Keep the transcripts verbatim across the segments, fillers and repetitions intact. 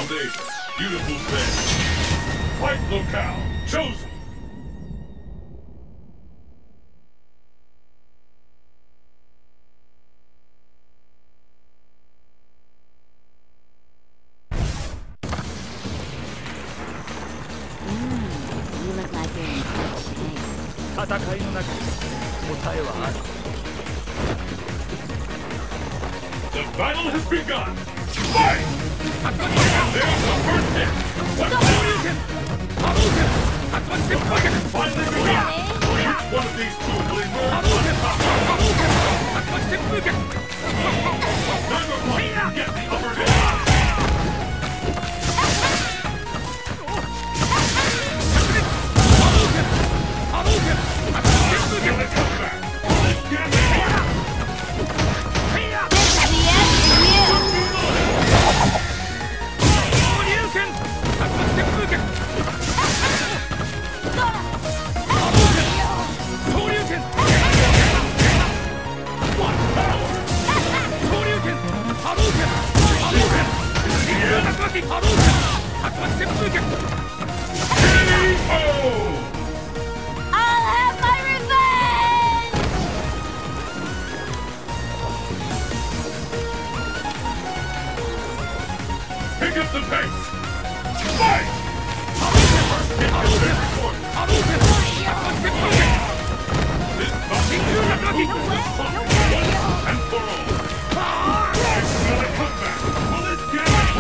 Foundation. Beautiful thing. Fight locale. Chosen. You look like you're in good shape. 戦いの中に答えはある。 The battle has begun! Fight! There's the first hit! What's that? Finally begun! Which one of these two will emerge on top? Neither one can get the upper hand! Here they come back! Let's get it! I'll have my revenge! Pick up the pace! Fight! Hit is very important. This battle is once and for all. It's not a comeback. Will it get it?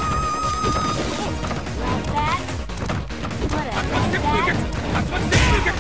Like that? Whatever, like that?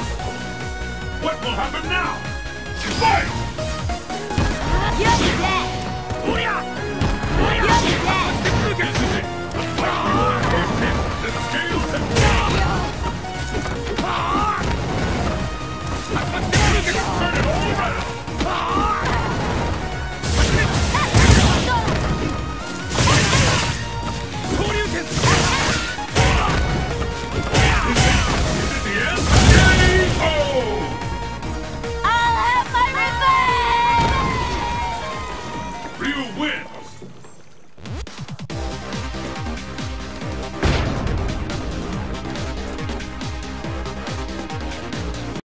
What will happen now? Fight! You're dead!